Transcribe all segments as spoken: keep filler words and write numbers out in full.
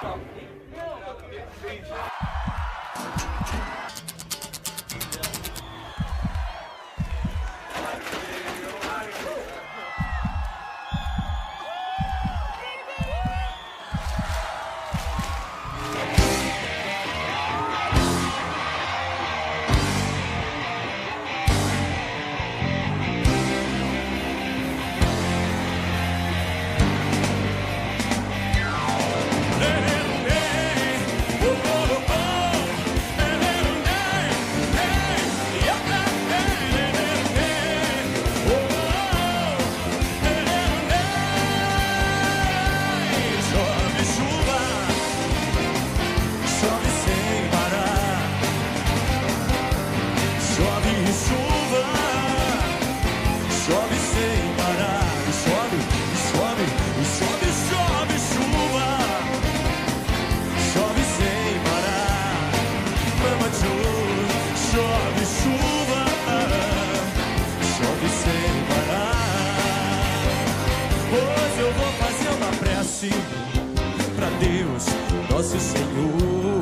Pra Deus, nosso Senhor,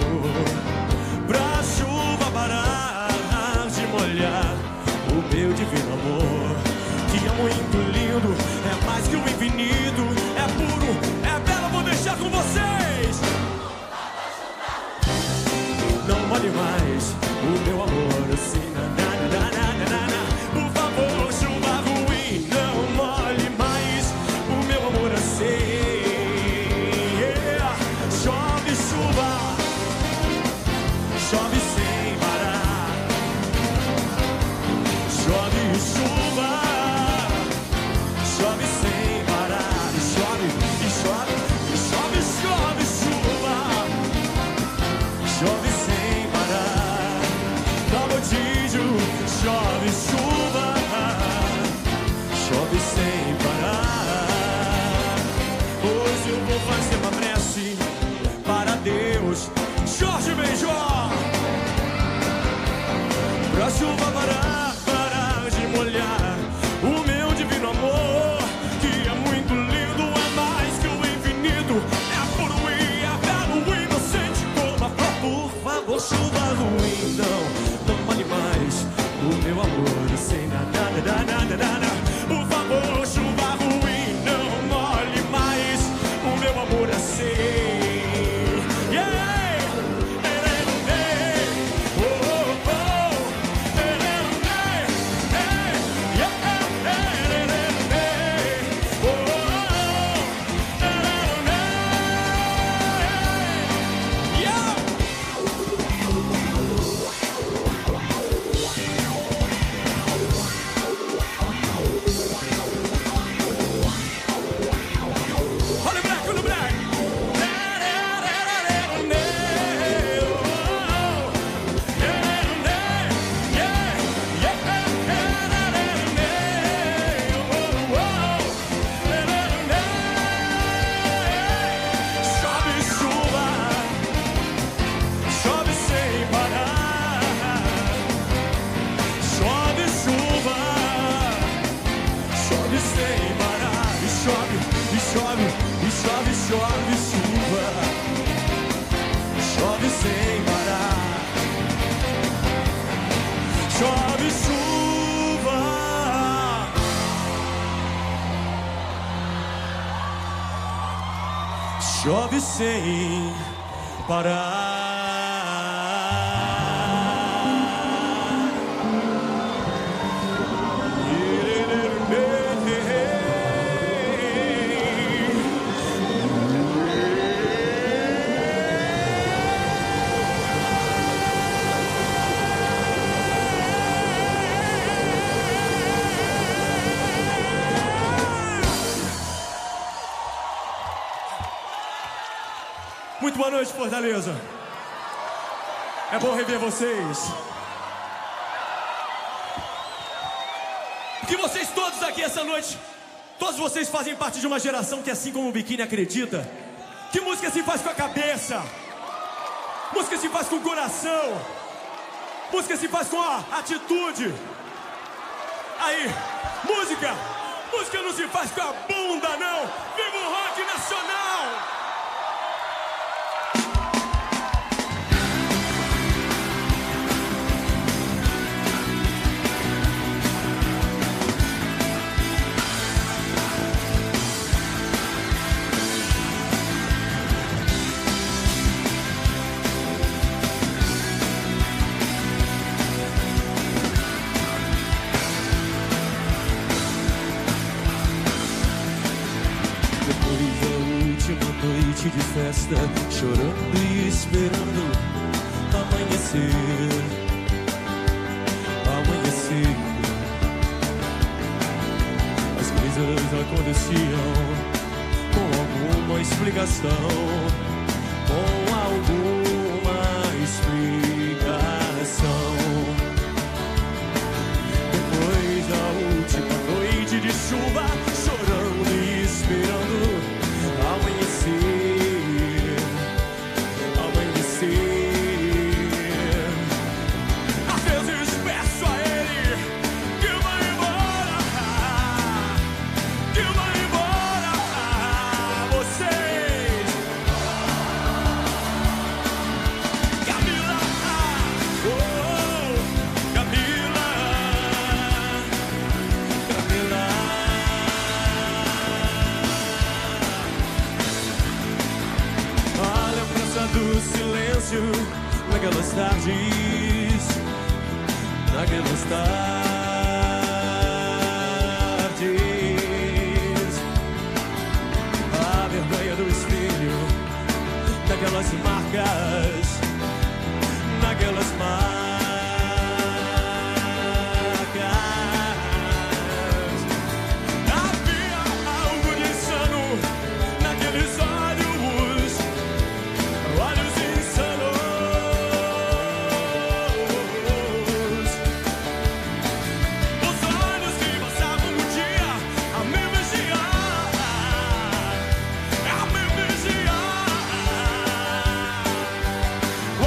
pra chuva parar de molhar o meu divino amor, que é muito lindo, é mais que o infinito, é puro, é belo, vou deixar com vocês. Não molhe mais o meu amor assim, na, na, na, na, na, na. Por favor, chuva ruim, não molhe mais o meu amor assim. Chove sem parar, chove chuva, chove sem parar, e chove, e chove, e chove, chove chuva, chove sem parar, dá botígio, chove chuva, chove sem parar. Hoje eu vou fazer uma prece para Deus, Jorge Benjor, pra chuva parar, parar de molhar o meu divino amor, que é muito lindo, é mais que o infinito, é puro e é belo, inocente como a flor. Por favor, chuva ruim, não, não molhe mais o meu amor sem nada, nada, nada, nada. Por favor, chuva ruim, não molhe mais o meu amor assim. Chove chuva, chove sem parar, chove chuva, chove sem parar. Muito boa noite, Fortaleza. É bom rever vocês. Que vocês todos aqui essa noite, todos vocês fazem parte de uma geração que, assim como o Biquíni, acredita que música se faz com a cabeça, música se faz com o coração, música se faz com a atitude. Aí, música, música não se faz com a bunda, não. Viva o rock nacional! Depois da última noite de festa, chorando e esperando amanhecer, amanhecer. As coisas aconteciam com alguma explicação, com alguma explicação. Depois da última noite de chuva, chorando e esperando amanhecer, amanhecer. Às vezes peço a ele que vá embora, que vá embora. Vocês, Camila, oh, Camila, Camila. A lembrança do silêncio naquelas tardes, naquelas tardes. A vergonha do espelho, naquelas marcas, naquelas marcas. Havia algo de insano naqueles olhos, olhos insanos. Os olhos que passavam o dia a me vigiar, a me vigiar. Oh,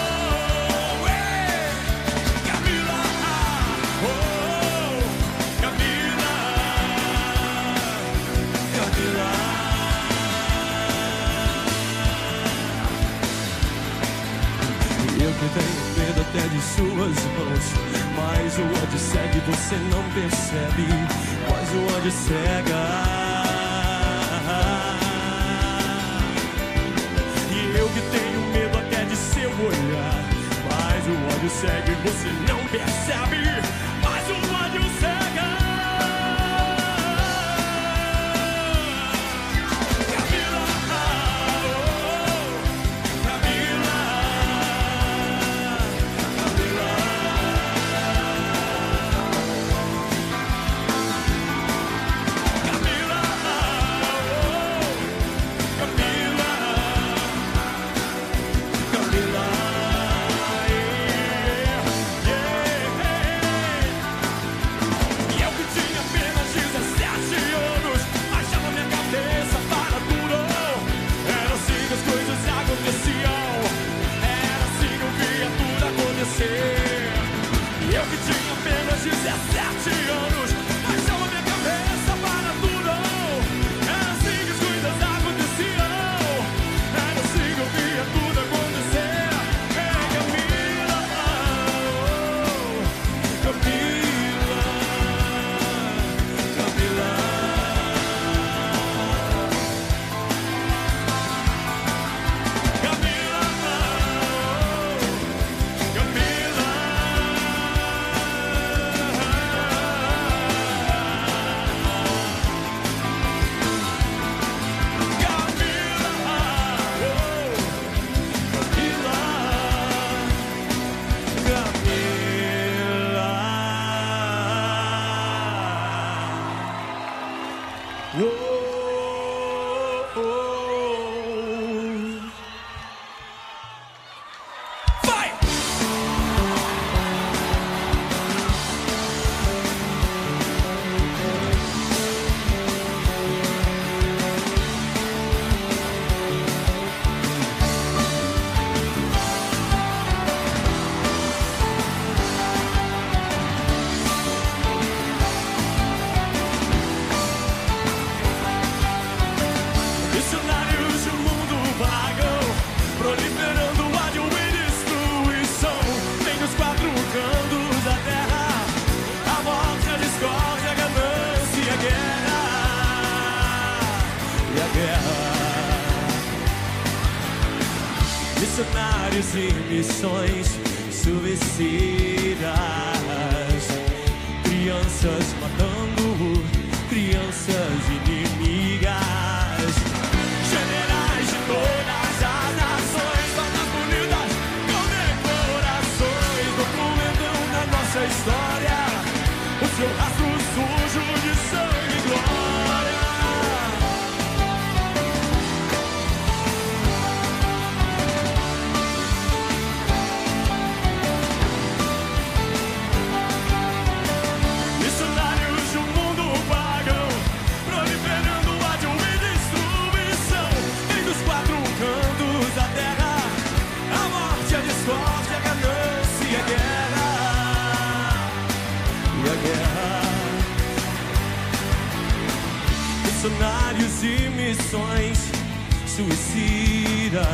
ei, Camila, oh, Camila, Camila. Eu que tenho medo até de suas mãos, mas o ódio cega e você não percebe, mas o ódio cega. E eu que tenho medo até de seu olhar, mas o ódio cega e você não percebe, mas o ódio cega. Camila, oh, Camila, Camila. Camila, oh, Camila, Camila, yeah, yeah. E eu que tinha apenas dezessete anos, achava minha cabeça para tudo. Era assim que as coisas aconteciam, era assim que eu via tudo acontecer. E eu que tinha apenas dezessete anos, achava minha cabeça para tudo. Era assim que as coisas aconteciam, era assim que eu via tudo acontecer. Ei, Camila, oh, Camila, Camila. Camila, oh, Camila. missionários e missões suicidas, crianças matando crianças inimigas. sonhos e missões suicidas.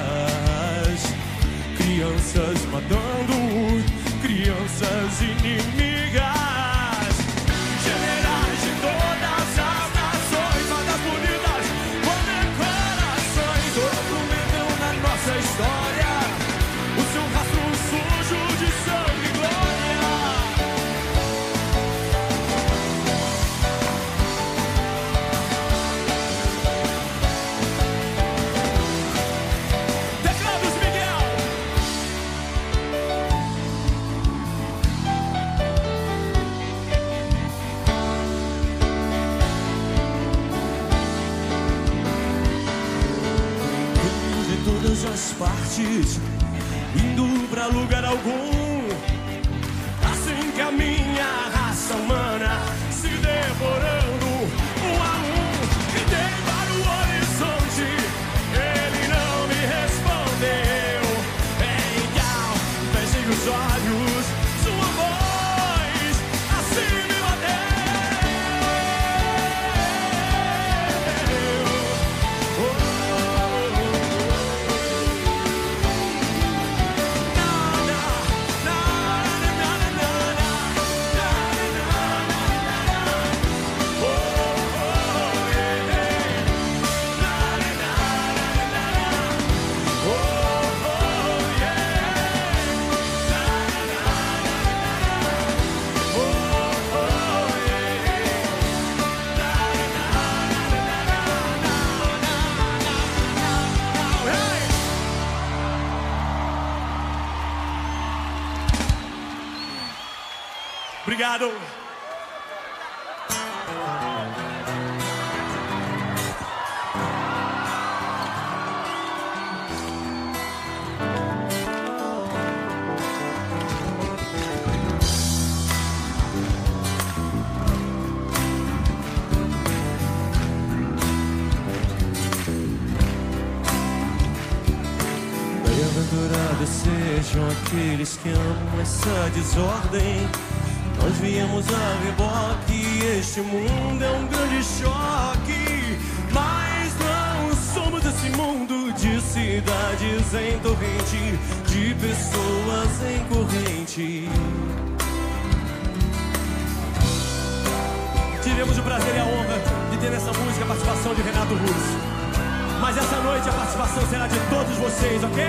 Crianças matando crianças inimigas. Generais de todas as nações, fadas bonitas, condecorações, documentam na nossa história o seu rastro sujo de sangue e glória. Teclados Miguel. De todas as partes, indo pra lugar algum, assim que a minha raça humana se devorando um a um. Gritei para o horizonte, ele não me respondeu. Então, fechei os olhos, sua voz assim me bateu. Obrigado. Bem-aventurados sejam aqueles que amam essa desordem. Nós viemos a reboque, este mundo é um grande choque. Mas não somos esse mundo de cidades em torrente, de pessoas em corrente. Tivemos o prazer e a honra de ter nessa música a participação de Renato Russo. Mas essa noite a participação será de todos vocês, ok?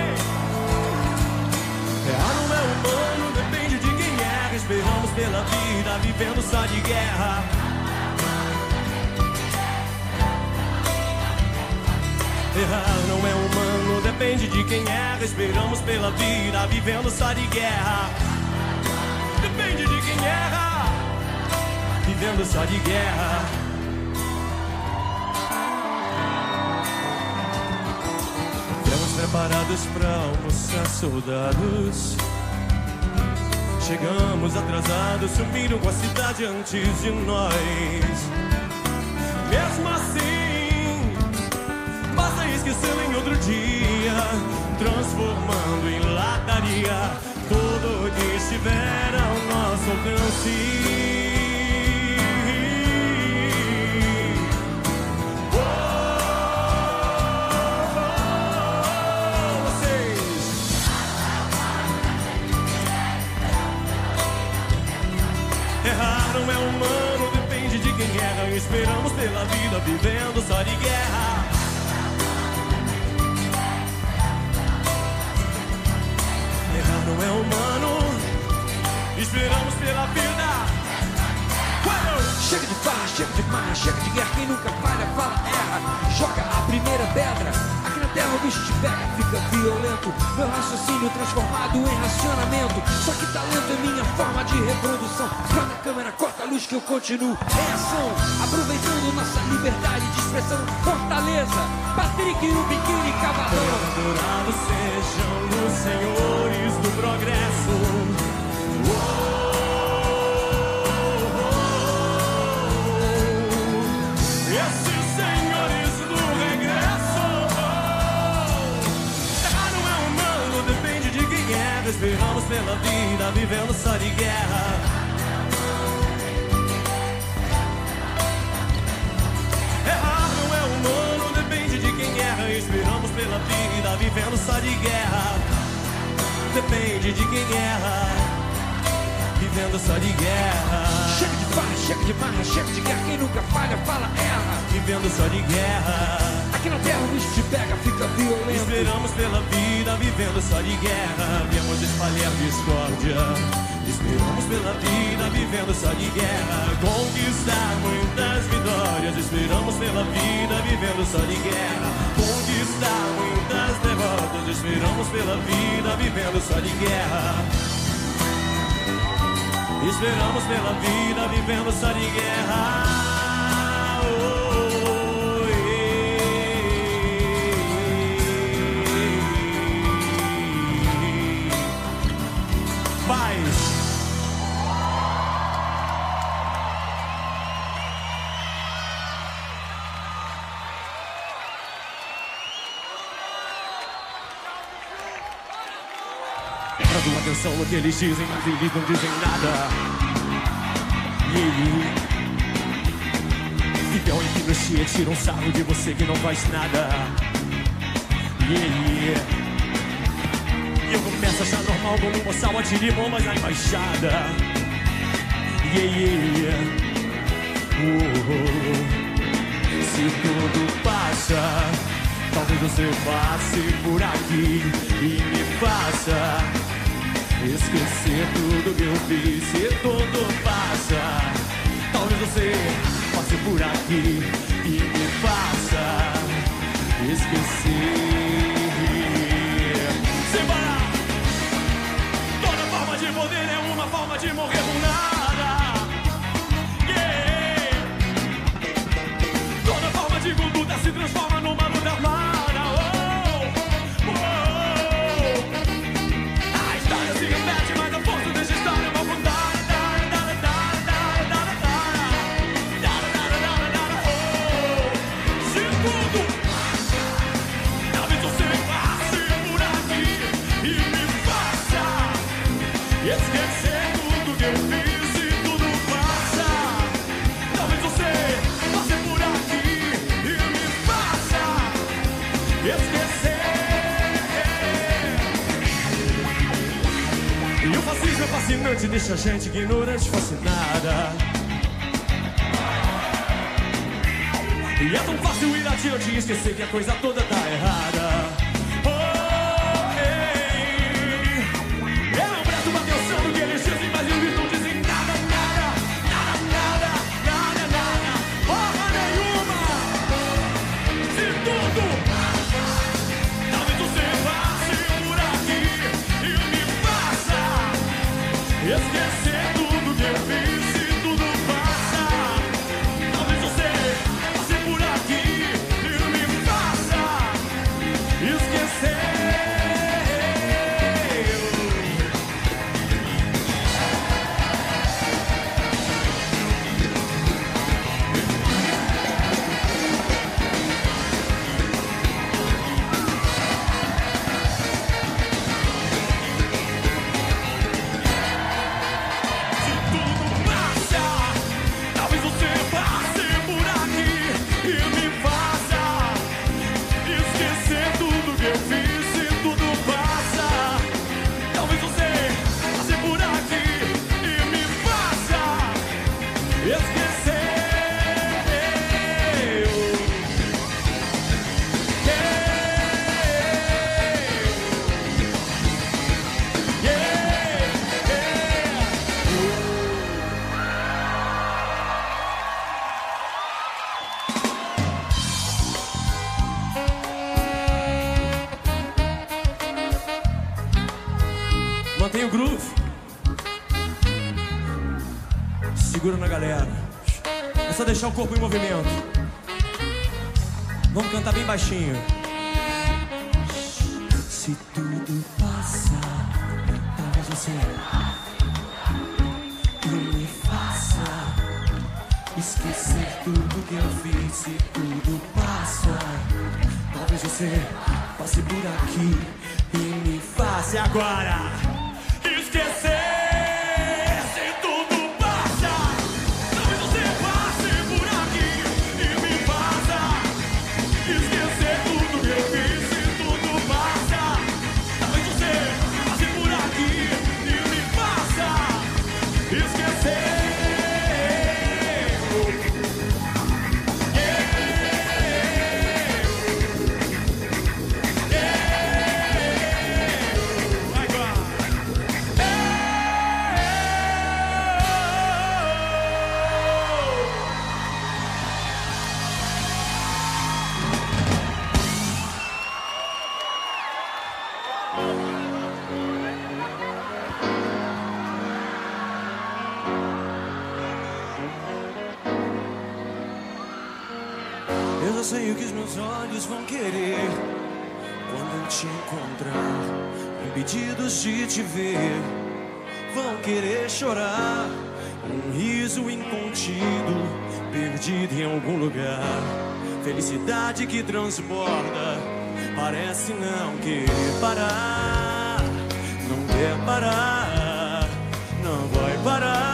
Errar não é humano, depende de quem é. Esperamos pela vida, vivendo só de guerra. Errar não é humano, depende de quem é. Esperamos pela vida, vivendo só de guerra. Depende de quem erra, vivendo só de guerra. Estamos preparados pra almoçar, soldados. Chegamos atrasados, sumiram com a cidade antes de nós. Mesmo assim, basta esquecê-lo em outro dia, transformando em lataria tudo o que estiver ao nosso alcance. Errar não é humano, depende de quem erra. Esperamos pela vida, vivendo só de guerra. Errar não é humano, esperamos pela vida. Chega de farra, chega de marra, chega de guerra. Quem nunca falha, fala, erra. Joga a primeira pedra. Aqui na terra o bicho te pega, fica violento. Meu raciocínio transformado em racionamento. Só que talento é minha forma de reprodução. Quando a câmera corta a luz que eu continuo em ação, aproveitando nossa liberdade de expressão. Fortaleza, Patrick no biquíni cavadão. Adorados sejam os senhores do progresso. Oh, esperamos pela vida, vivendo só de guerra. Errar não é humano, longe de quem erra, vivendo só de guerra. Chega de farra, chega de marra, chega de guerra. Quem nunca falha, fala, erra. Vivendo só de guerra. Aqui na terra o bicho te pega, fica violento. Esperamos pela vida, vivendo só de guerra. Viemos espalhar discórdia. Esperamos pela vida, vivendo só de guerra. Conquistar muitas vitórias. Esperamos pela vida, vivendo só de guerra. Conquistar muitas derrotas. Esperamos pela vida, vivendo só de guerra. Esperamos pela vida, vivendo só de guerra. Oh, yeah. Paz. Presta atenção no que eles dizem, mas eles não dizem nada. Yeah. Ficam em minutia, tiram sarro de você que não faz nada. Yeah. E eu começo a achar normal como um moçal atire bombas na embaixada. Yeah, yeah. Oh, oh. Se tudo passa, talvez você passe por aqui e me faça esquecer tudo que eu fiz. Se tudo passa, talvez você passe por aqui e me faça esquecer. Sem parar. Toda forma de poder é uma forma de morrer com nada. Yeah. Toda forma de conduta se transforma numa luta armada. Esquecer tudo que eu fiz e tudo passa. Talvez você passe por aqui e me faça esquecer. E o fascismo é fascinante, deixa a gente ignorante, fascinada. E é tão fácil ir adiante e esquecer que a coisa toda tá errada. Esquecer tudo que eu fiz e tudo passa. Talvez você passe por aqui e me faça esquecer. Mantém o groove. Segura na galera. É só deixar o corpo em movimento. Vamos cantar bem baixinho. Se tudo passar, talvez você me faça esquecer tudo que eu fiz. Se tudo passa, talvez você passe por aqui e me faça agora esquecer. Se tudo passa, talvez você passe por aqui e me faça esquecer tudo que eu fiz. Se tudo passa, talvez você passe por aqui Meus olhos vão querer, quando eu te encontrar, impedidos de te ver, vão querer chorar. Um riso incontido, perdido em algum lugar. Felicidade que transborda, parece não querer parar. Não quer parar, não vai parar.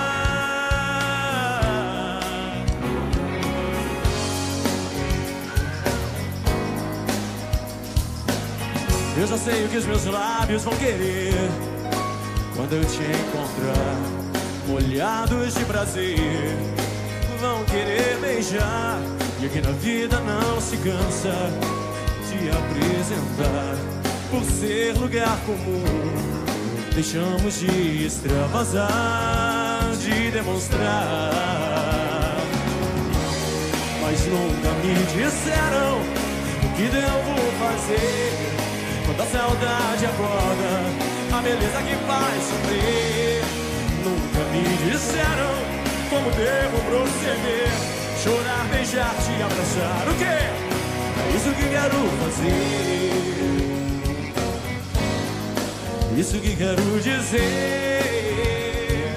Eu já sei o que os meus lábios vão querer quando eu te encontrar, molhados de prazer, vão querer beijar. E aqui na vida não se cansa de apresentar. Por ser lugar comum, deixamos de extravasar, de demonstrar. Mas nunca me disseram o que devo fazer quando a saudade acorda, a beleza que faz sofrer. Nunca me disseram como devo proceder. Chorar, beijar, te abraçar, o quê? É isso que quero fazer, isso que quero dizer.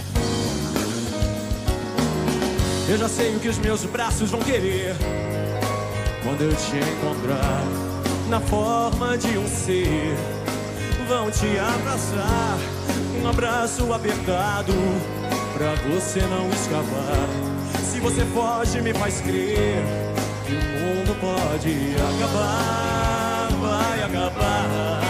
Eu já sei o que os meus braços vão querer quando eu te encontrar, na forma de um ser, vão te abraçar. Um abraço apertado pra você não escapar. Se você foge, me faz crer que o mundo pode acabar, vai acabar.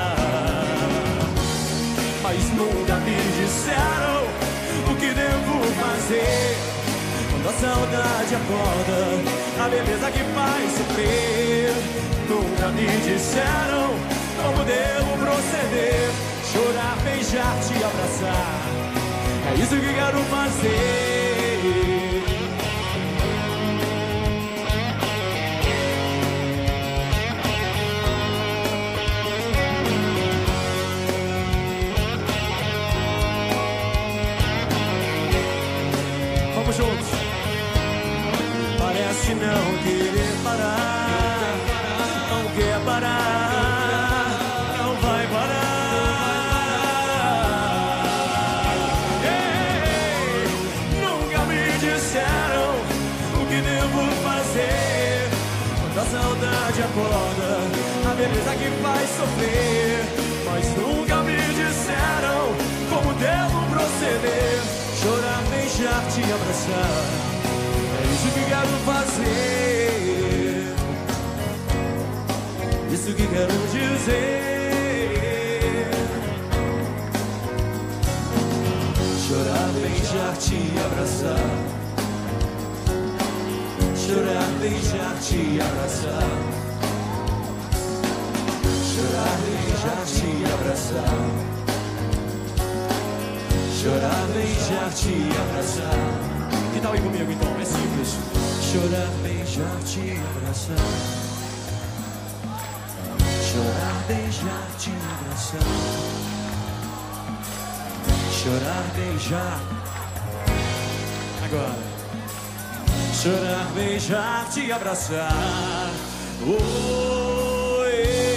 Mas nunca me disseram o que devo fazer quando a saudade acorda, a beleza que faz sofrer. Nunca me disseram como devo proceder. Chorar, beijar, te abraçar, é isso que quero fazer. Vamos juntos. Parece não querer parar, não quer parar, não vai parar. Ei, nunca me disseram o que devo fazer quando a saudade acorda, a beleza que faz sofrer. Mas nunca me disseram como devo proceder. Chorar, beijar, te abraçar, é isso que quero fazer, isso que quero dizer. Chorar, beijar, te abraçar, chorar, beijar, te abraçar, chorar, beijar, te abraçar, chorar, beijar, te abraçar. Que tal ir comigo então? É simples. Chorar, beijar, te abraçar, chorar, beijar, te abraçar, chorar, beijar. Agora. Chorar, beijar, te abraçar. Oh, yeah.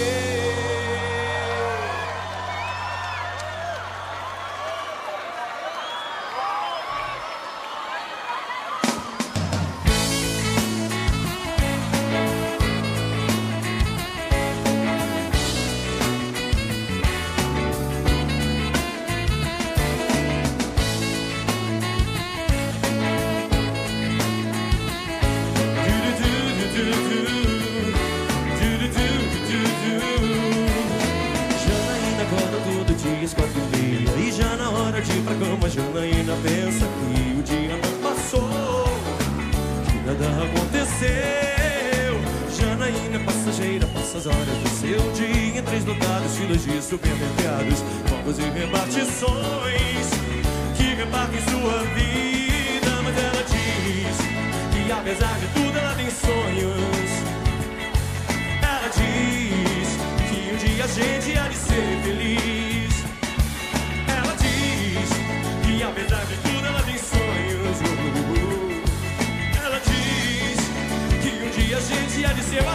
Janaína pensa que o dia não passou, que nada aconteceu. Janaína passageira, passa as horas do seu dia em trens lotados, filas de supermercados, bancos e repartições que repartem sua vida. Mas ela diz que apesar de tudo ela tem sonhos. Ela diz que um dia a gente há de ser feliz. Ela diz que apesar de tudo ela tem sonhos. Ela diz que um dia a gente há de ser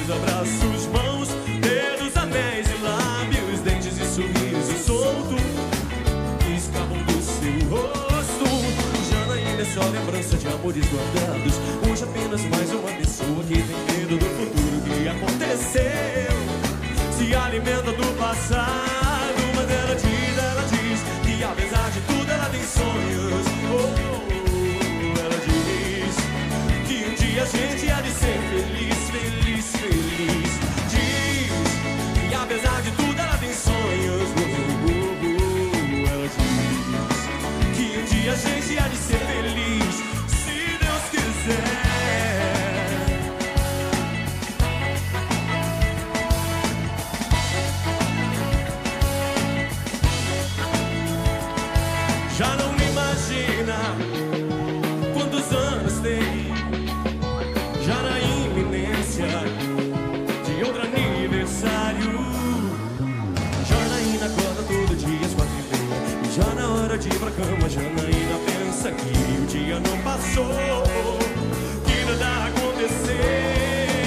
beijos, abraços, mãos, dedos, anéis e lábios, dentes e sorriso solto que escapam do seu rosto. Janaína é só lembrança de amores guardados. Hoje apenas mais uma pessoa que tem medo do futuro que aconteceu. Se alimenta do passado, mas ela diz, ela diz que apesar de tudo ela tem sonhos. Oh, ela diz que um dia a gente há de ser feliz, feliz, feliz. Diz que apesar de tudo ela tem sonhos. Oh, oh, oh, ela diz que um dia a gente há de ser feliz, se Deus quiser. Já não imagina quantos anos tem, já na iminência de outro aniversário. Janaína acorda todo dia às quatro e meia, e já na hora de ir pra cama, Janaína pensa que o dia não passou, que nada aconteceu.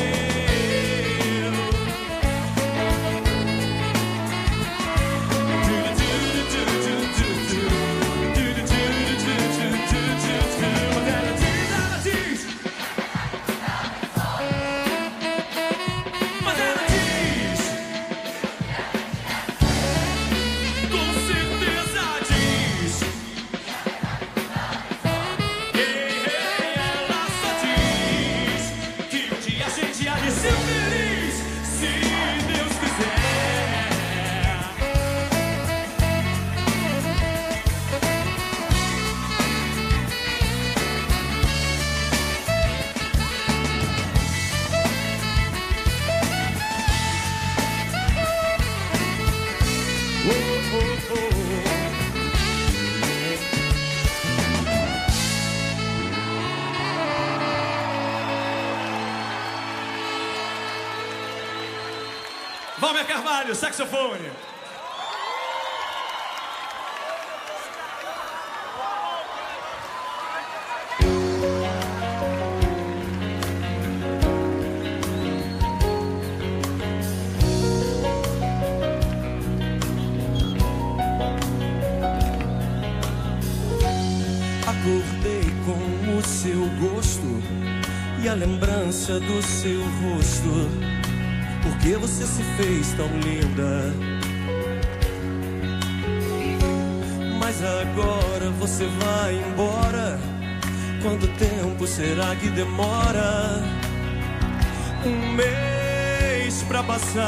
Valmer Carvalho, saxofone. Acordei com o seu gosto e a lembrança do seu rosto. Por que você se fez tão linda? Mas agora você vai embora. Quanto tempo será que demora? Um mês pra passar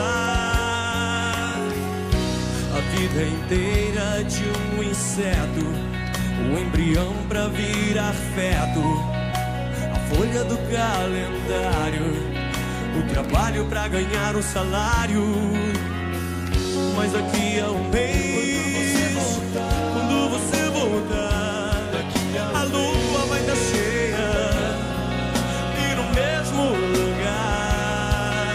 a vida inteira de um inseto, o embrião pra virar feto, a folha do calendário, o trabalho pra ganhar um salário. Mas daqui a um mês, quando você voltar, a lua vai estar cheia e no mesmo lugar.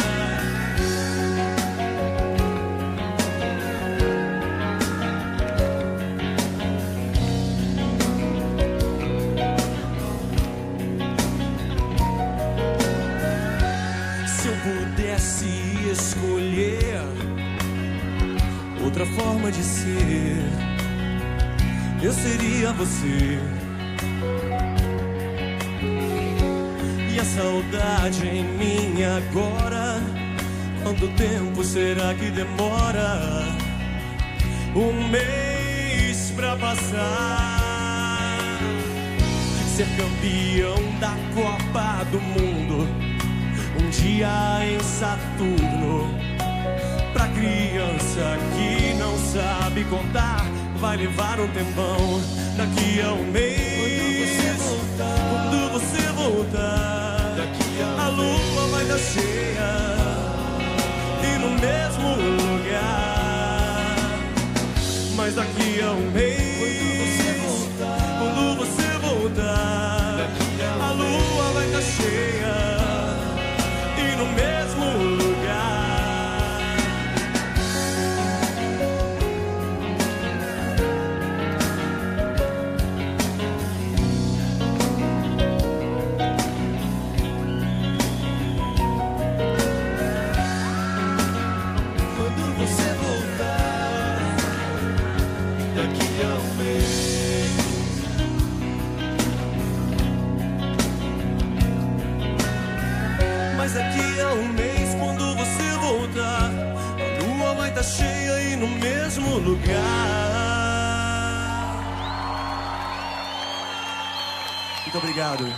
Se eu pudesse escolher outra forma de ser, eu seria você. E a saudade em mim agora, quanto tempo será que demora? Um mês pra passar. Ser campeão da Copa do Mundo, um dia em Saturno. Pra criança que não sabe contar, vai levar um tempão. Daqui a um mês, quando você voltar, a lua vai estar cheia e no mesmo lugar. Mas daqui a um mês, quando você voltar, a lua vai estar cheia e no mesmo lugar. mesmo lugar. Muito obrigado.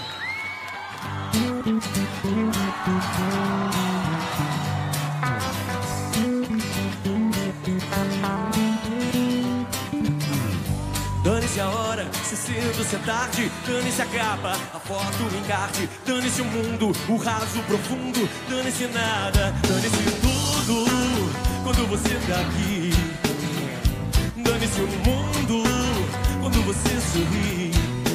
Dane-se a hora, se cedo, se é tarde. Dane-se a capa, a foto, o encarte. Dane-se o mundo, o raso, o profundo. Dane-se nada, dane-se tudo quando você tá aqui. Dane-se o mundo quando você sorri.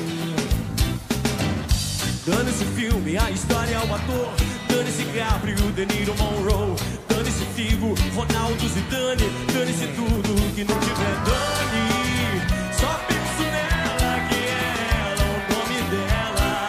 Dane-se o filme, a história, o ator. Dane-se Gabriel, De Niro, Monroe. Dane-se Figo, Ronaldo, Zidane. Dane-se tudo que não tiver dane. Só penso nela, que é ela, o nome dela.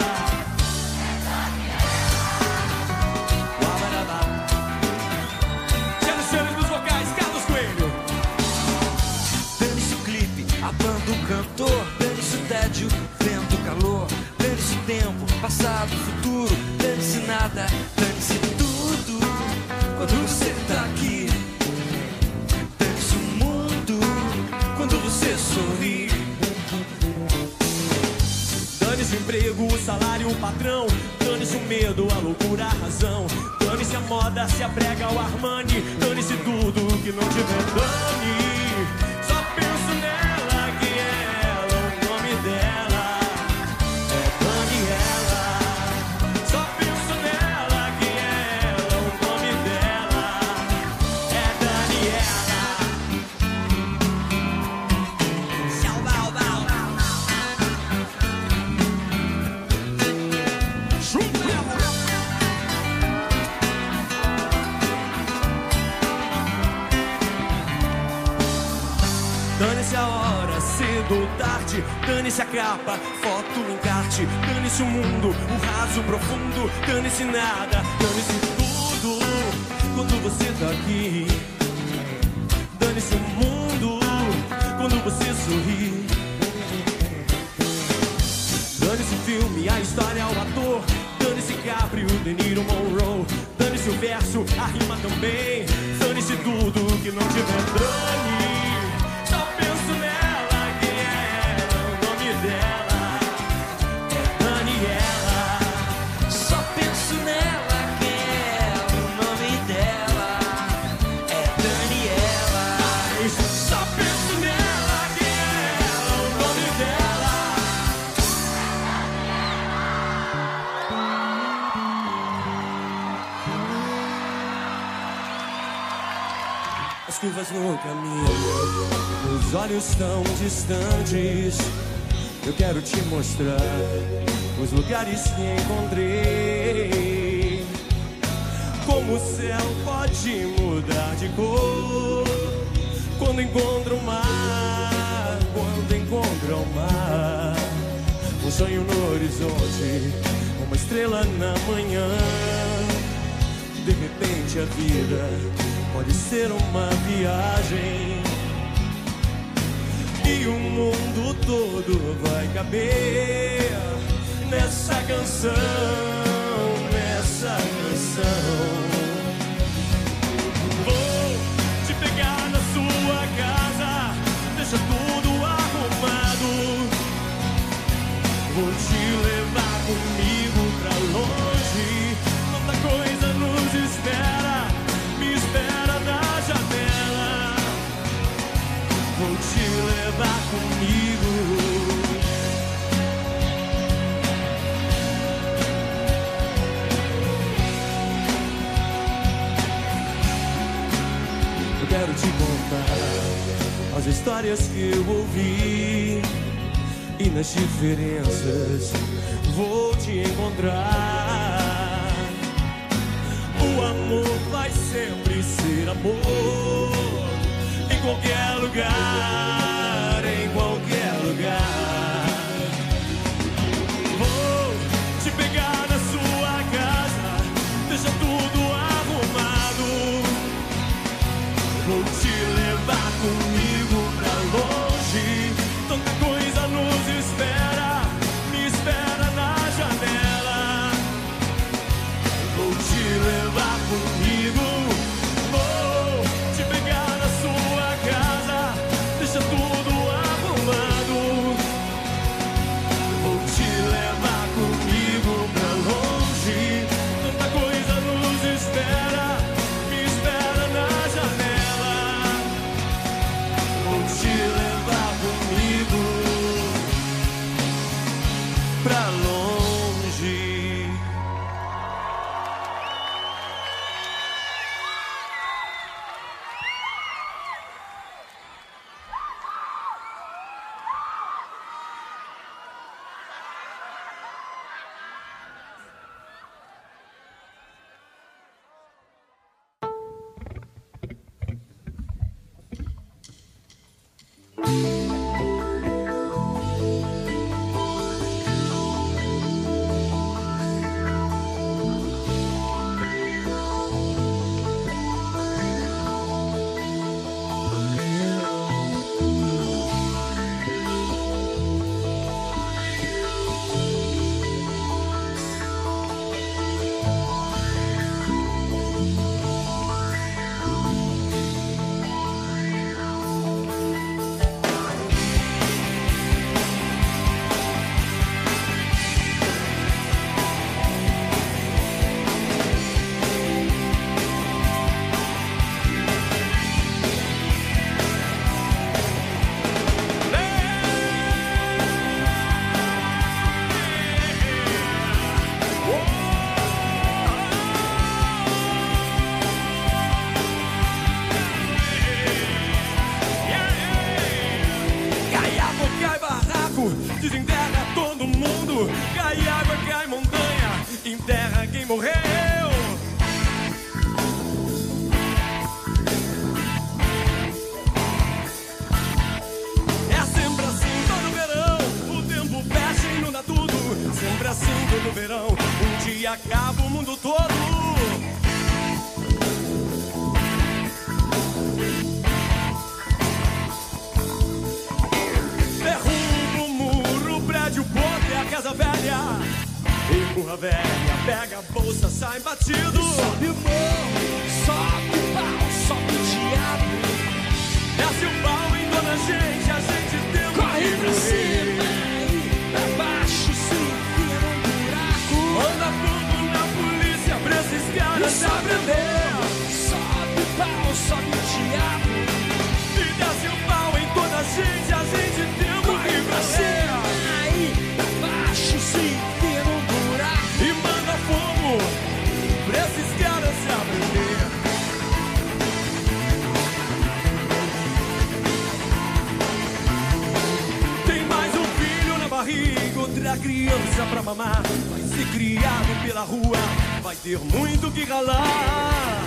Senhoras e senhores dos vocais, Carlos Coelho. Dane-se o clipe, a banda, o cantor. Dane-se o tédio, vento, calor. Dane-se o tempo, passado, futuro. Dane-se nada, dane-se tudo quando você tá aqui. Dane-se o mundo quando você sorri. Dane-se o emprego, o salário, o patrão. Dane-se o medo, a loucura, a razão. Dane-se a moda, se a brega, o Armani. Dane-se tudo que não tiver dane. Só penso nela, que é ela, o nome dela é Daniela. Só penso nela, que é ela, o nome dela é Daniela. Tchau, bau, bau. Dane-se a hora, cedo ou tarde. Dane-se a capa, foto, encarte. Dane-se o mundo, o raso, o profundo. Dane-se nada, dane-se tudo quando você tá aqui. Dane-se o mundo quando você sorri. Dane-se o filme, a história, o ator. Dane-se Gabriel, De Niro, Monroe. Dane-se o verso, a rima também. Dane-se tudo que não tiver dane. Só penso nela, que é ela, o nome dela é Daniela. Só penso nela, que é ela, o nome dela é Daniela. Só penso nela, que é ela, o nome dela. As curvas no caminho, os olhos tão distantes. Eu quero te mostrar os lugares que encontrei. Como o céu pode mudar de cor quando encontra o mar, quando encontra o mar. Um sonho no horizonte, uma estrela na manhã. De repente a vida pode ser uma viagem e o mundo todo vai caber nessa canção, nessa canção. Vou te pegar na sua casa, deixa tudo arrumado. Vou te levar comigo pra longe, tanta coisa nos espera, me espera na janela. Vou te levar comigo. Eu quero te contar as histórias que eu ouvi, e nas diferenças vou te encontrar. O amor vai sempre ser amor, em qualquer lugar, em qualquer lugar. Vou te pegar na sua casa, deixa tudo arrumado. Vou te levar comigo pra longe, tanta coisa nos espera, me espera na janela. Vou te levar comigo, vou te pegar na sua casa. Desenterra todo mundo, cai água, cai montanha, enterra quem morreu. É sempre assim todo verão, o tempo fecha e inunda tudo. Sempre assim todo verão, um dia acaba o mundo todo. Casa velha, empurra velha, pega a bolsa, sai batido. Sobe o morro, sobe o pau, sobe o diabo. Desce o pau, engana a gente, a gente tem um corre pra cima e pra baixo, se enfia num buraco. Manda fogo na polícia pra esses caras se aprender. Sobe o pau, sobe o diabo. E desce o pau em toda a gente, a gente tem um corre pra cima e pra baixo, se enfia num buraco. E manda fogo pra esses caras se aprender. Tem mais um filho na barriga, outra criança pra mamar. Vai ser criado pela rua, vai ter muito que ralar.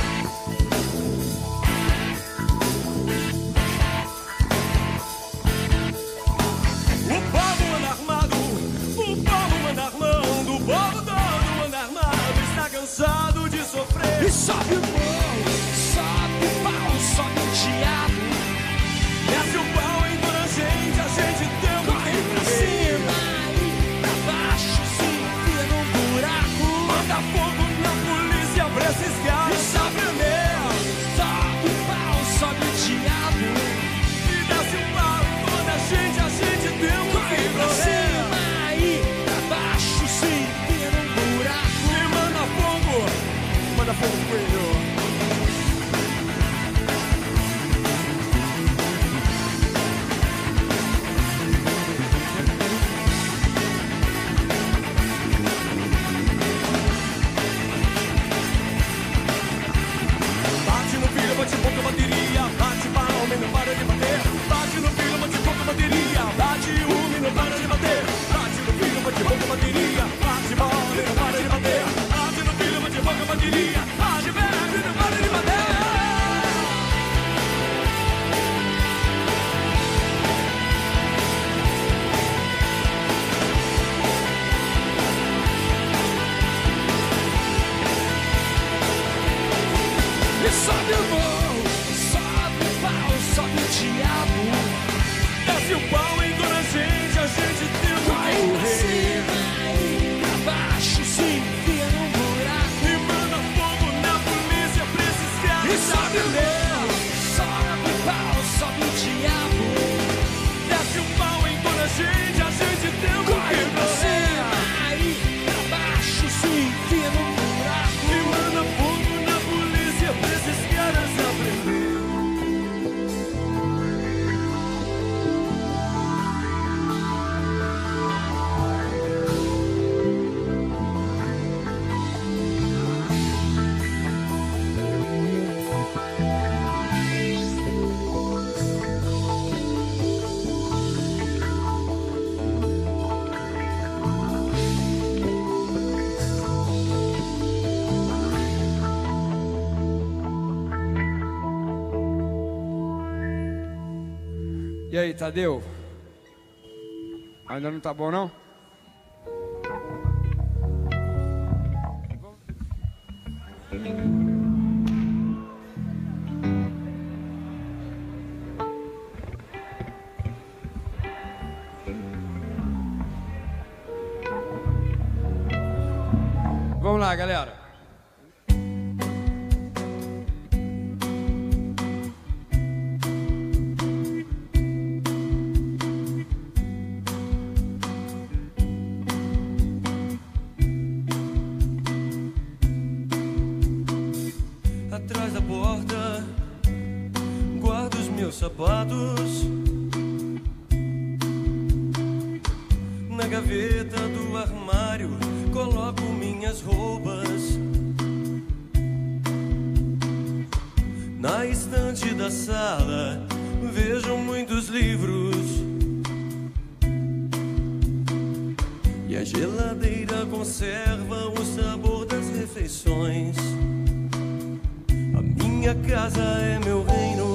O povo anda armado, o povo anda armando, o povo todo anda armado, está cansado de sofrer. E sobe o morro, sobe o pau, sobe o diabo. Desce o pau em toda a gente, a gente tem um corre pra cima e pra baixo, se enfia num buraco. Manda fogo na polícia pra esses caras se aprender. Sobe o pau, sobe o diabo. E desce o pau em toda a gente, a gente tem um corre pra cima e pra baixo, se enfia num buraco. E manda fogo, manda fogo, coelho. Bate no filho, bate pouca bateria, bate palma e não para de bater. Bate no filho, bate pouca bateria, bate uma e não para de bater. Bate no filho, bate pouca bateria, bate palma e não para de bater. Bate no filho, bate pouca bateria, bate velho e não para de bater. E sobe o morro, sobe o pau, sobe o diabo. Desce o pau em toda a gente, a gente tem um Corre pra cima e pra baixo, se enfia num buraco. E manda fogo na polícia pra esses caras. E sobe o morro, sobe o pau, sobe o diabo. Desce o pau em toda a gente, a gente tem um Corre pra cima e pra baixo, se enfia num buraco. E manda fogo na polícia pra esses caras aprender. E aí, Tadeu? Ainda não tá bom, não? Vamos lá, galera. Atrás da porta guardo os meus sapatos, na gaveta do armário coloco minhas roupas, na estante da sala vejo muitos livros e a geladeira conserva o sabor das refeições. Minha casa é meu reino.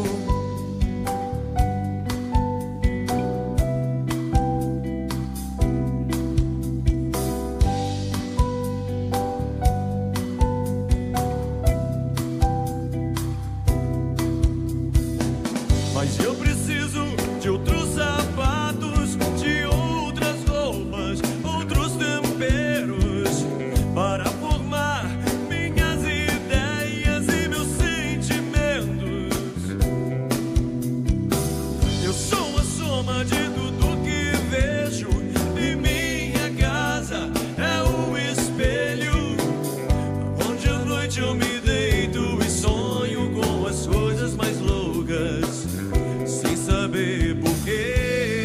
Mas eu preciso de outros sapatos, de outras roupas, outros temperos para formar minhas ideias e meus sentimentos. Eu sou a soma de tudo que vejo e minha casa é o espelho onde à noite eu me deito e sonho com as coisas mais loucas, sem saber porquê.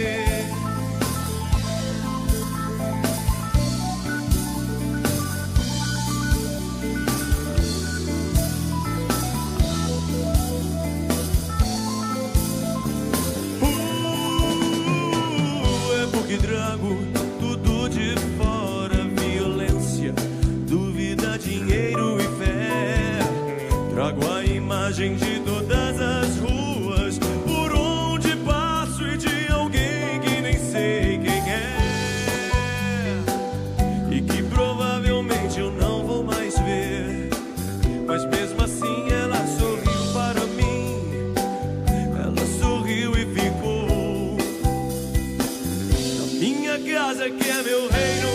Que trago tudo de fora, violência, dúvida, dinheiro e fé. Trago a imagem de todas as ruas por onde passo e de alguém que nem sei quem é e que provavelmente eu não vou mais ver. Mas mesmo assim ela sorriu para mim, ela sorriu e ficou. Minha casa que é meu reino.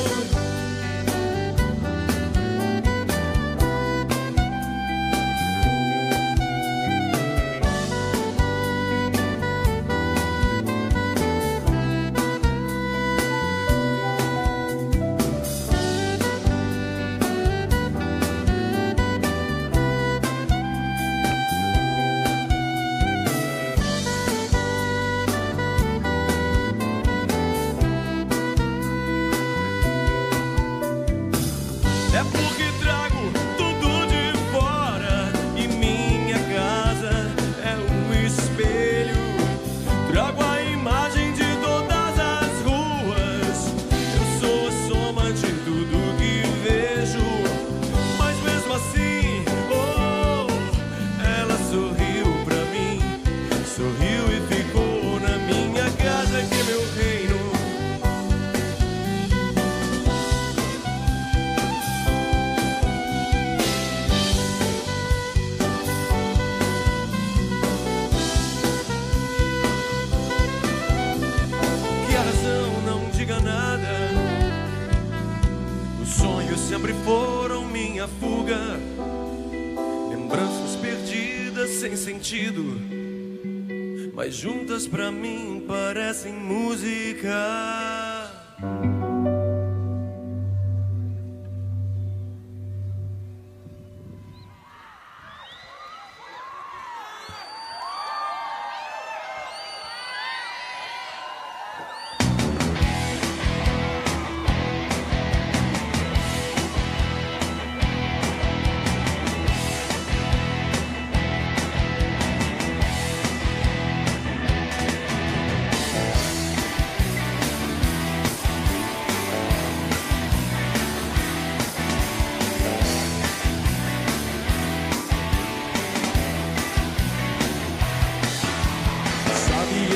É porque trago tudo de fora e minha casa é um espelho. Trago a imagem de todas as ruas. Eu sou a soma de tudo que vejo. Mas mesmo assim, oh, ela sorriu pra mim, sorriu e ficou na minha casa que é meu reino. Os sonhos sempre foram minha fuga, lembranças perdidas sem sentido, mas juntas pra mim parecem música.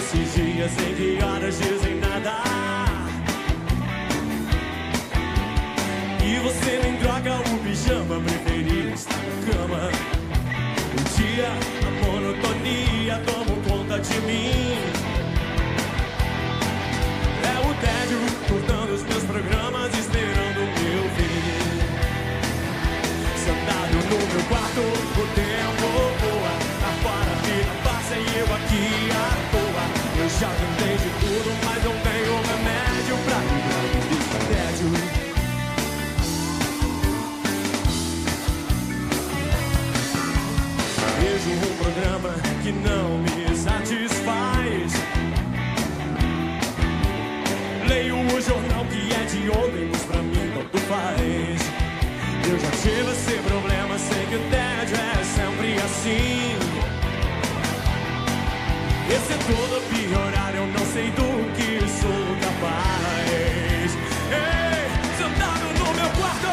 Nesses dias em que horas dizem nada e você nem droga o pijama, preferia estar na cama. Um dia a monotonia tomou conta de mim. É o tédio cortando os meus programas, esperando o meu fim. Sentado no meu quarto, o tempo voa. Lá fora a vida passa e eu aqui à toa. Eu já tentei de tudo, mas não tenho remédio pra livrar desse tédio. Vejo um programa que não me satisfaz. Leio o jornal que é de ontem, mas pra mim tanto faz. Eu já tive esse problema, sei que o tédio é sempre assim. Esse é todo piorar, eu não sei do que sou capaz. Ei, sentado no meu quarto,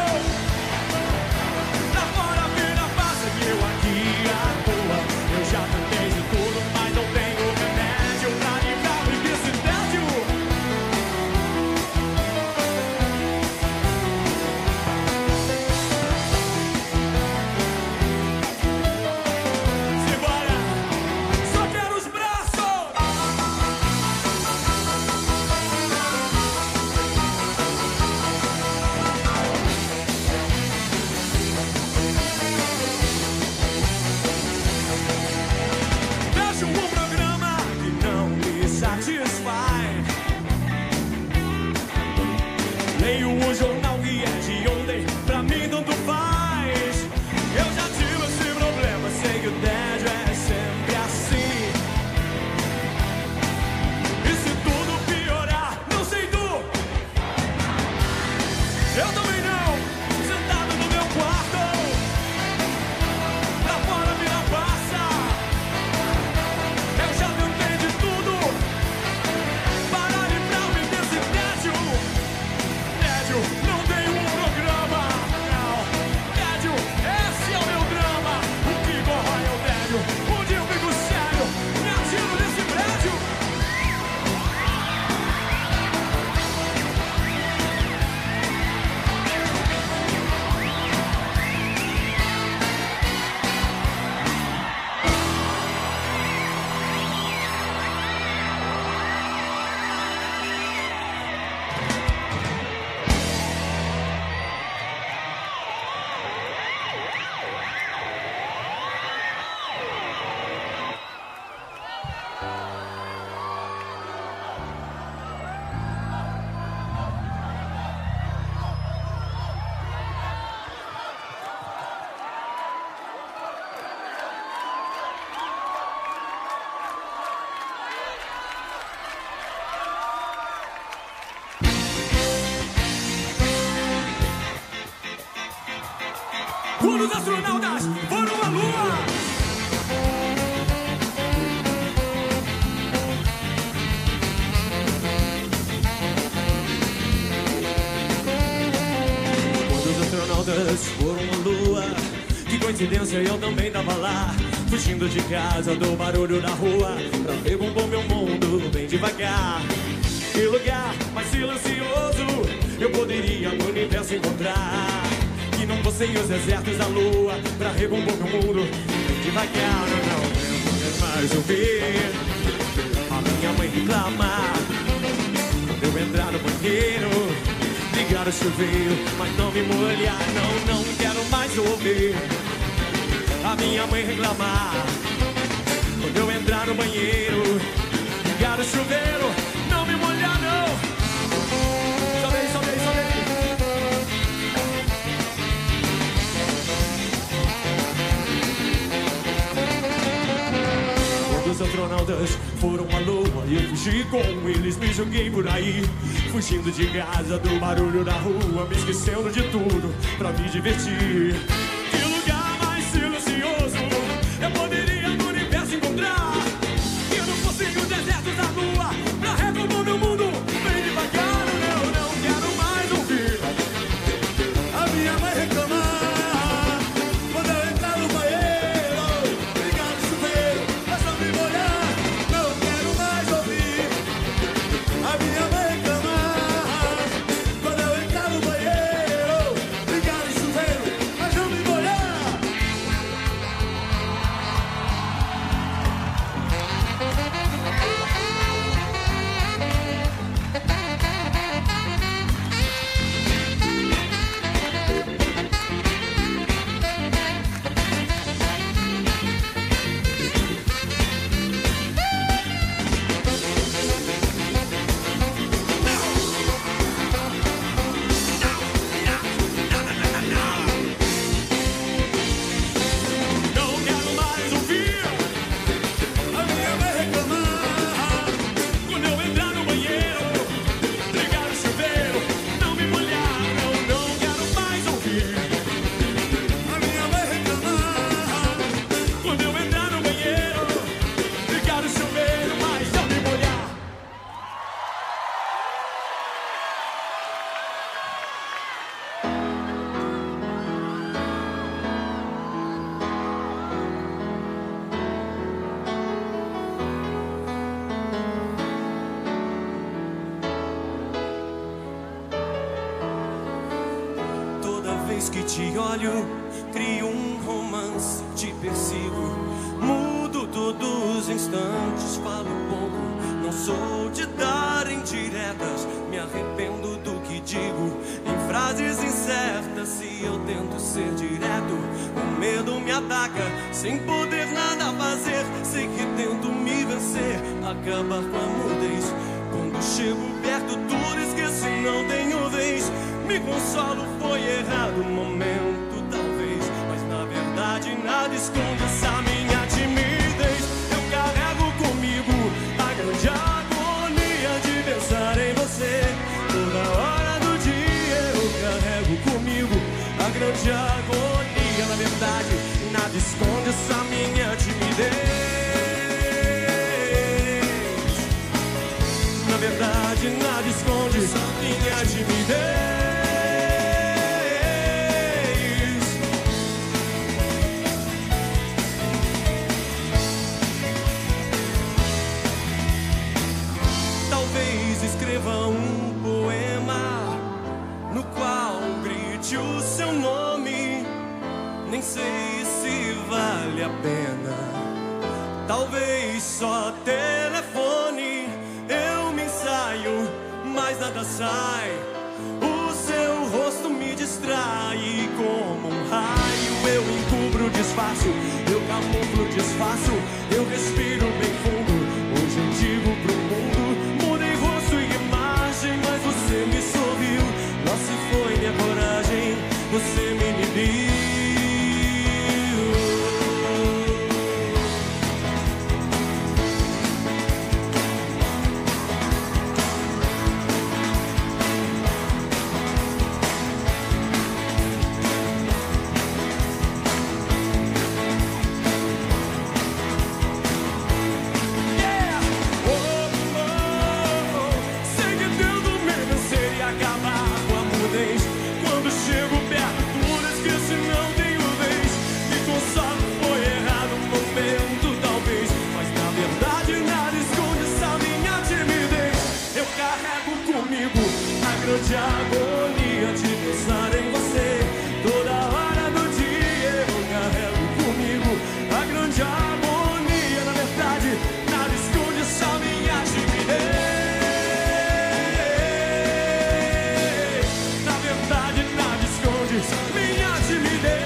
lá fora a vida passa e eu aqui à toa. Eu já tentei de tudo, mas não tenho remédio pra livrar-me desse tédio. Simbora, só quero os braços. Vejo um programa que não me satisfaz. Leio o jornal que é de ontem, pra mim tanto faz. Eu já tive esse problema, sei que o tédio é sempre assim. E se tudo piorar, não sei tu, eu também não. Sentado no meu quarto, lá fora a vida passa. Eu já tentei de tudo para livrar-me desse tédio. Tédio, não tem um programa, não. Tédio, esse é o meu drama. O que corrói é o tédio. Um dia eu fico sério, me atiro desse prédio. Quando os astronautas foram à Lua. Quando os astronautas foram à Lua, que coincidência, eu também tava lá. Fugindo de casa do barulho da rua, pra recompor meu mundo bem devagar. Que lugar mais silencioso eu poderia no universo encontrar, que não fossem os desertos da lua, pra recompor meu mundo bem devagar. Não, não aguento mais ouvir a minha mãe reclamar quando eu entrar no banheiro, ligar o chuveiro, mas não me molhar. Não, não quero mais ouvir a minha mãe reclamar quando eu entrar no banheiro, ligar o chuveiro, não me molhar, não. Sobe, sobe, sobe. Quando os astronautas foram à lua e eu fugi com eles, me joguei por aí, fugindo de casa do barulho da rua, me esquecendo de tudo pra me divertir. Que lugar mais silencioso eu poderia no universo encontrar, que não fossem os desertos da lua, pra recompor meu mundo bem devagar. Eu não quero mais ouvir a minha mãe reclamar quando eu entrar no banheiro, ligar no chuveiro, mas não me molhar. Não quero mais ouvir vez que te olho, crio um romance, te persigo. Mudo todos os instantes, falo pouco, não sou de dar indiretas. Me arrependo do que digo, em frases incertas. Se eu tento ser direto, o medo me ataca, sem poder nada fazer. Sei que tento me vencer, acabar com a mudez. Quando chego perto, tudo esqueço e não tenho vez. Me consolo, foi errado o momento, talvez, mas na verdade nada esconde essa minha timidez. Eu carrego comigo a grande agonia de pensar em você. Toda hora do dia eu carrego comigo a grande agonia. Na verdade nada esconde essa minha timidez. Na verdade nada esconde essa minha timidez. Escreva um poema no qual grite o seu nome. Nem sei se vale a pena, talvez só telefone. Eu me ensaio, mas nada sai. O seu rosto me distrai como um raio. Eu encubro, disfarço, eu camuflo, disfarço. Eu respiro bem fundo. Hoje eu digo pro mundo, mudei rosto e imagem, mas você me sorriu. Nossa, foi minha coragem, você me inibiu. De agonia de pensar em você. Toda hora do dia eu carrego comigo a grande agonia. Na verdade nada esconde essa minha timidez. Na verdade nada esconde essa minha timidez.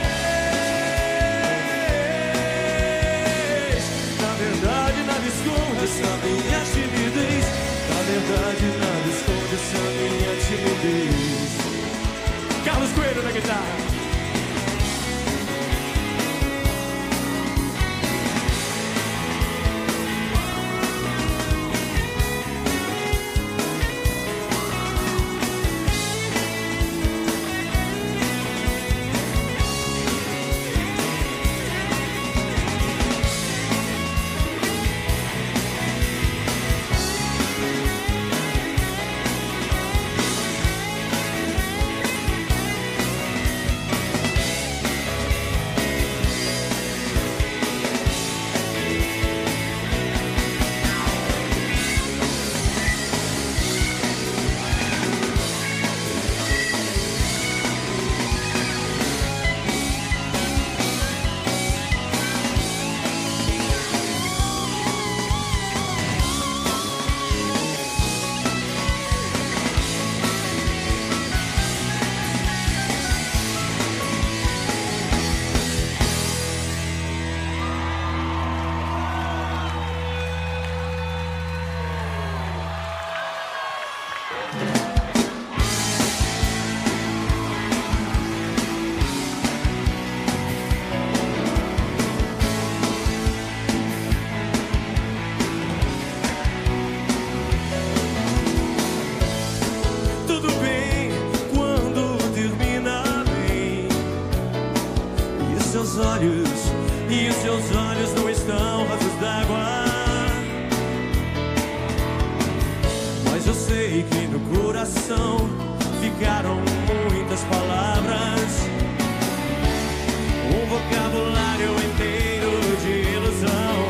Na verdade nada esconde essa minha timidez. Na verdade nada esconde essa minha timidez. Carlos Coelho na guitarra. E os seus olhos não estão rasos d'água, mas eu sei que no coração ficaram muitas palavras, um vocabulário inteiro de ilusão.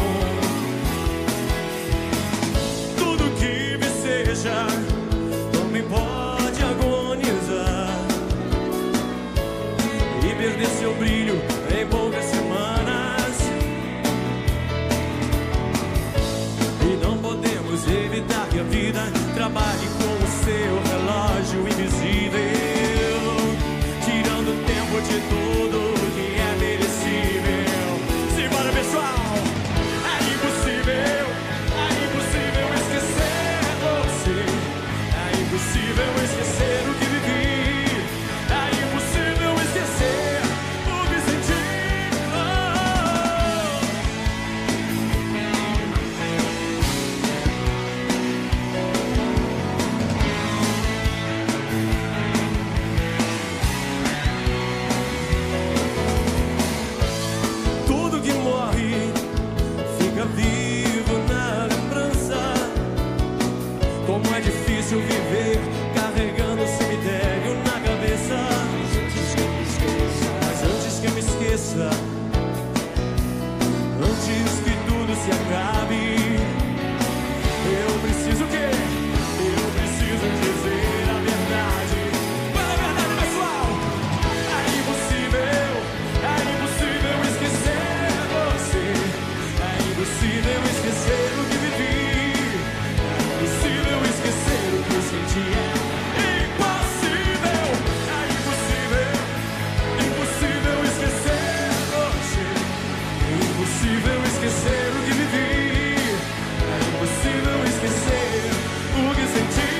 Tudo que me seja também pode agonizar. se acabe. Eu preciso o quê? Eu preciso dizer a verdade. Fala a verdade, pessoal. É impossível, é impossível esquecer você. É impossível esquecer o que vivi. É impossível esquecer o que senti. É impossível, é impossível, impossível esquecer você. É impossível esquecer o que vivi. É impossível esquecer o que senti.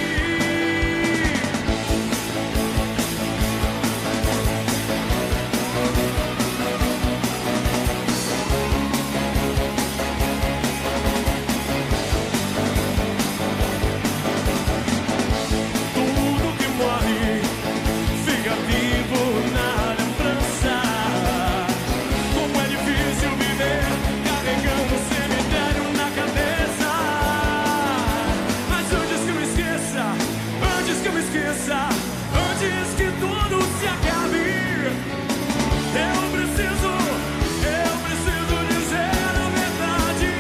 Tudo que morre fica vivo na lembrança. Como é difícil viver carregando o cemitério na cabeça. Mas antes que eu esqueça, antes que eu esqueça, antes que tudo se acabe, eu preciso, eu preciso dizer a verdade.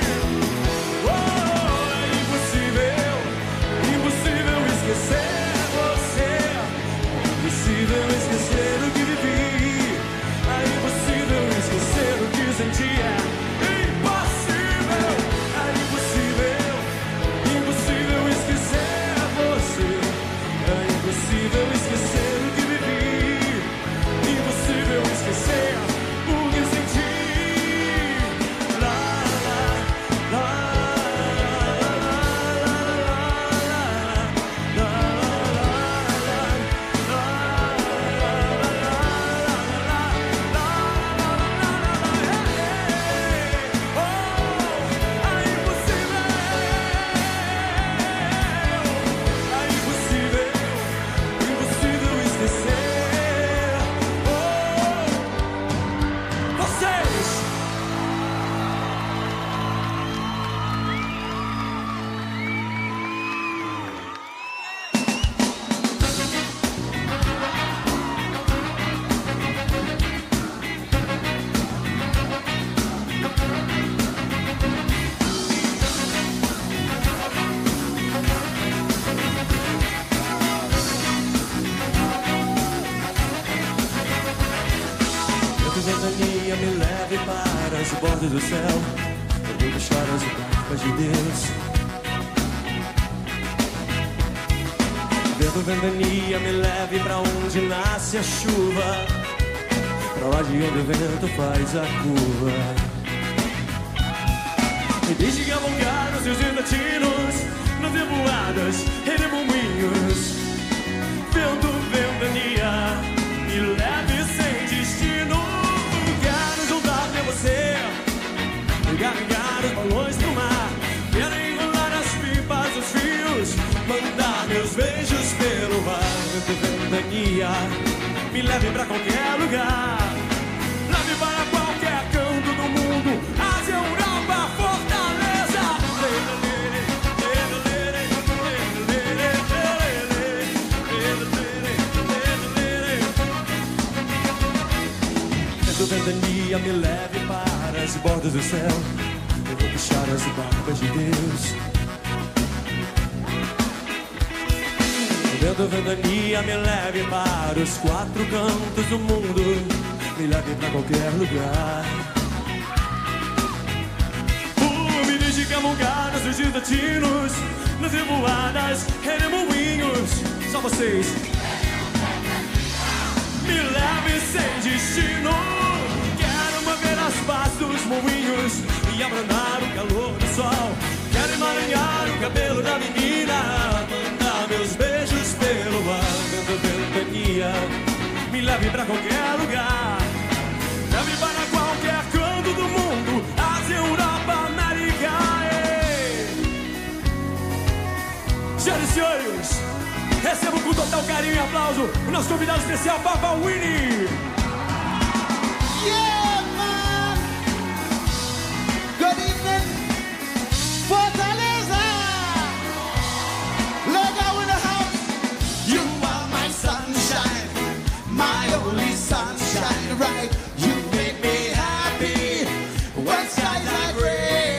Oh, é impossível, impossível esquecer você. É impossível esquecer o que vivi. É impossível esquecer o que senti. É impossível, é impossível, impossível esquecer você. É impossível esquecer o que vivi. Impossível esquecer o que senti. Lá, lá, lá, lá, lá, lá, Ventania, me leve para as bordas do céu. Eu vou buscar as barcas de Deus. Vento, ventania, me leve para onde nasce a chuva, pra lá de onde o vento faz a curva. Me deixe cavalgar nos seus destinos, nas revoadas e remoinhos. Vento, ventania, me leve sem destino. Carregar os balões pro mar, quero enrolar as pipas, os fios, mandar meus beijos pelo ar. Vento, ventania, me leve pra qualquer lugar, leve para qualquer canto do mundo, Ásia, Europa, Fortaleza. Vento, ventania, me leve para as bordas do céu. Eu vou puxar as barcas de Deus. Vento, ventania, me leve para os quatro cantos do mundo, me leve para qualquer lugar. Uh, me deixe cavalgar nos seus destinos, nas revoadas e remoinhos. Só vocês. Me leve sem destino, quero mover as pás dos moinhos e abrandar o calor do sol. Quero emaranhar o cabelo da menina, mandar meus beijos pelo ar. Vento, ventania, me leve pra qualquer lugar, leve para qualquer canto do mundo, Ásia, Europa, América. Senhoras e senhores, recebo com total carinho e aplauso o nosso convidado especial, Papa Winnie. Yeah, man! Good evening, Fortaleza! Legal in the house! You are my sunshine, my only sunshine, right? You make me happy when skies are gray.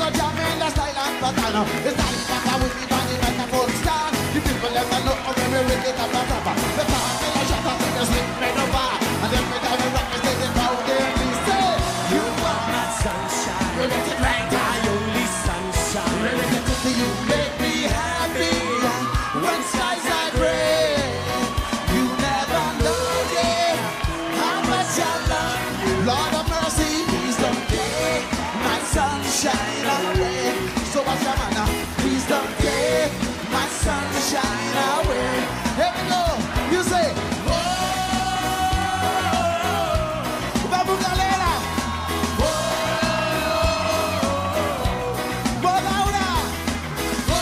go jamming the style and pattern. The style is back with me on the microphone stand. The people never know how we really get up and top. The party I shut up and the sleep made no bar. And then we got the rock and stay the crowd there. We say, you are my sunshine. You make it rain, my only sunshine. Really get to see you make me happy. When skies are gray, you never know, yeah, how much I love you. Lord of mercy, please don't take my sunshine away. So what's your manner? Please don't take my sunshine away. Here we go. You say, oh, vamos galera. Oh, oh, Laura. Oh,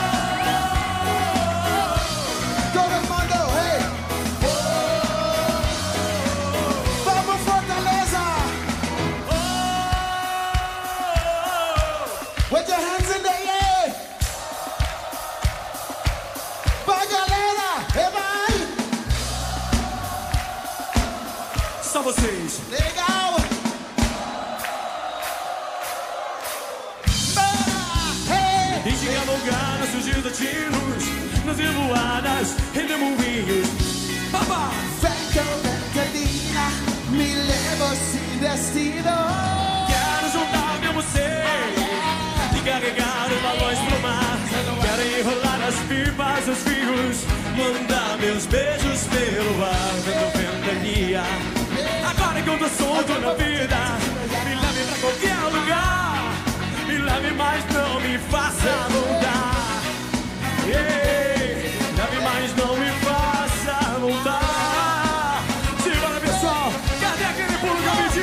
todo mundo, hey. Oh, vamos Fortaleza. With your hands in the air. Vai galera, hey, vai. Só vocês. Legal. Ah, hey. Em que lugar nos surgiu tiros, nas revoadas, em remoinhos. Papá! Franco Ventadina me leva sem destino. Quero juntar meu você e carregar os balões pro mar. Quero enrolar as pipas, os fios, mandar meus beijos pelo ar. Vendo ventania, agora que eu tô solto na vida, me leve pra qualquer lugar, me leve, mas não me faça voltar. Ei, leve, mas não me faça voltar. Simbora, pessoal, cadê aquele pulo que eu pedi?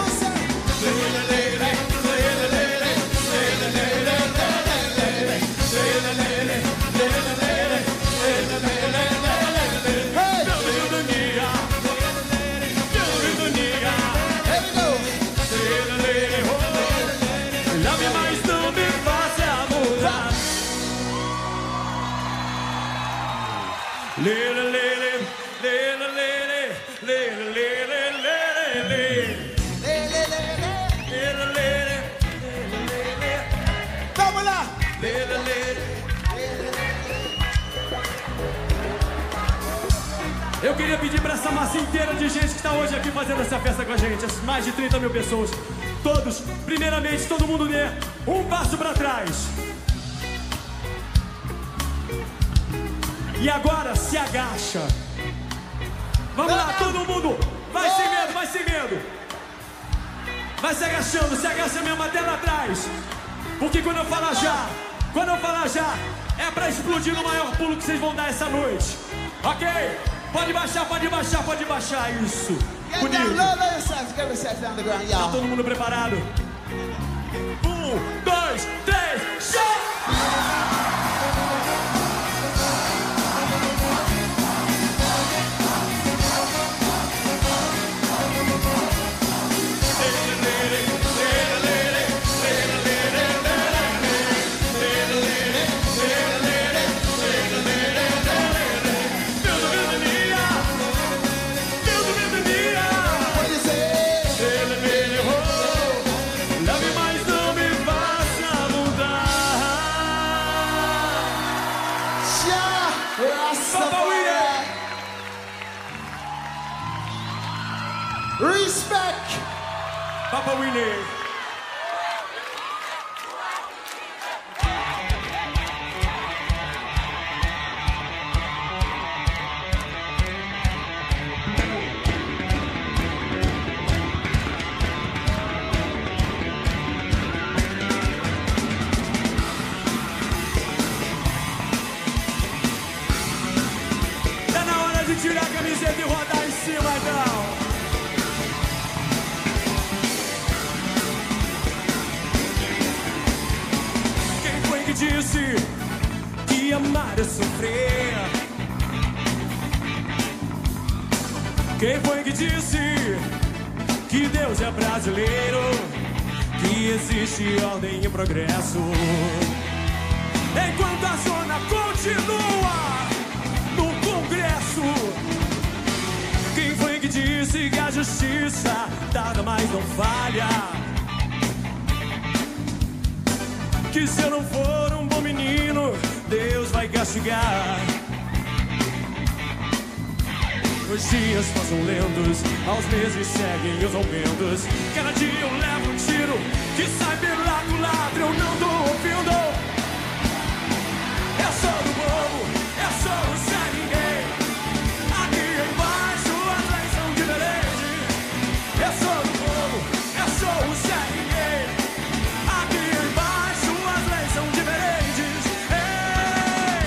Leve, mas não me faça voltar. Lele, lele, lele, lele, lele, lele, lele, lele, lele, lele, lele. Vamos lá. Lele, lele. Eu queria pedir para essa massa inteira de gente que está hoje aqui fazendo essa festa com a gente, as mais de trinta mil pessoas, todos, primeiramente, todo mundo dê um passo para trás. E agora se agacha. Vamos lá, todo mundo, vai sem medo, vai sem medo. Vai se agachando, se agacha mesmo até lá atrás. Porque quando eu falar já, quando eu falar já, é pra explodir no maior pulo que vocês vão dar essa noite. Ok? Pode baixar, pode baixar, pode baixar, isso. Get Bonito. down, lower yourself, get yourself down the ground, Tá y'all. todo mundo preparado? Um, dois, três, show! What do you say? Leve, mas não me faça mudar. Jah Rastafari. Respect. Papa Winnie. Tá na hora de tirar a camiseta e rodar em cima, então. Quem foi que disse que amar é sofrer? Quem foi que disse que Deus é brasileiro? Que existe ordem e progresso? Enquanto a zona continua no Congresso. Quem foi que disse que a justiça nada mais não falha? que se eu não for um bom menino, Deus vai castigar. Os dias passam lentos, aos meses seguem os aumentos. Cada dia eu levo um tiro que sai pela culatra, eu não tô ouvindo. É só do povo, é só o sem ninguém. Aqui embaixo as leis são diferentes. É só do povo, é só o sem ninguém. Aqui embaixo as leis são diferentes. Ei!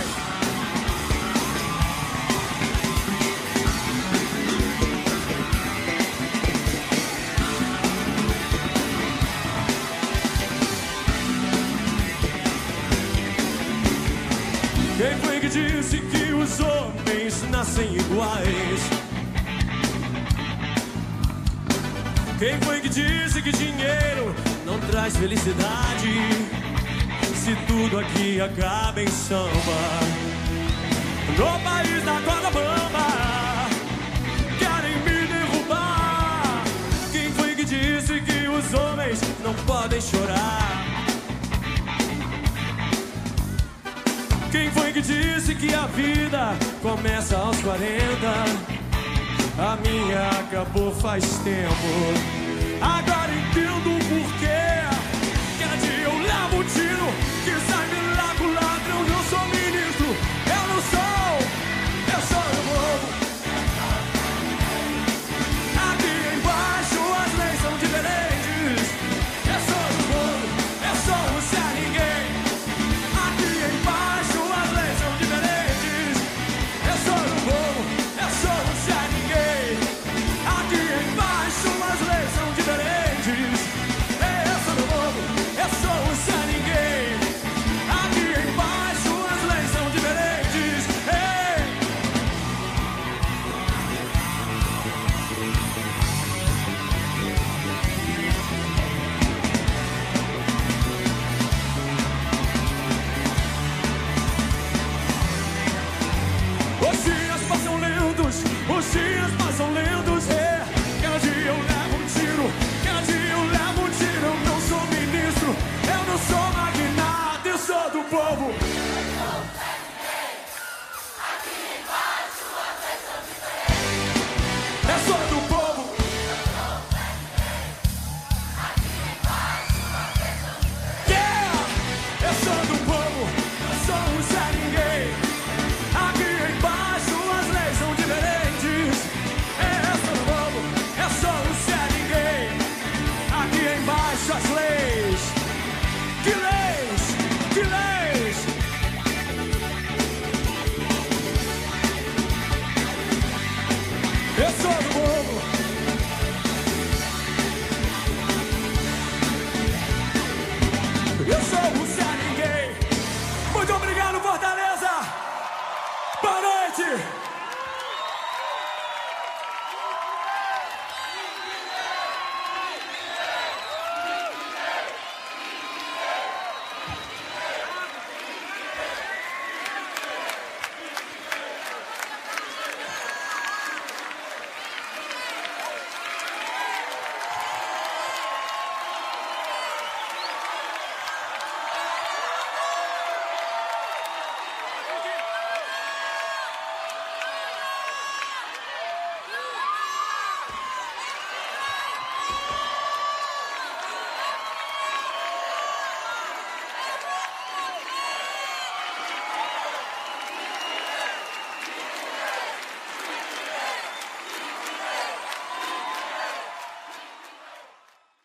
Quem foi que disse que os homens nascem iguais? Quem foi que disse que dinheiro não traz felicidade? Se tudo aqui acaba em samba, no país da corda bamba, querem me derrubar. Quem foi que disse que os homens não podem chorar? Quem foi que disse que a vida começa aos quarenta? A minha acabou faz tempo. Agora entendo o porquê. Cada dia eu levo um tiro que sai pela culatra. Eu não sou ministro, eu não sou, eu sou o povo. Aqui embaixo as leis são diferentes. Eu sou o povo, eu sou o sem ninguém. Aqui embaixo as leis são diferentes. Eu sou o povo, eu sou o sem ninguém. Aqui embaixo as leis são diferentes. Eu sou o povo, eu sou o sem ninguém. Aqui embaixo as leis são diferentes. Ei! Os dias passam lentos, os dias passam lentos, é. Cada dia eu levo um tiro, cada dia eu levo um tiro. Eu não sou ministro, eu não sou magnata, eu sou do povo. Eu sou do povo. Yeah! Eu sou do povo, eu sou um sem ninguém. Aqui embaixo as leis são diferentes. Eu sou do povo, eu sou um sem ninguém. Aqui embaixo as leis. Que leis? Que leis? Eu sou do povo. Eu sou o sem ninguém. Muito obrigado, Fortaleza. Boa noite.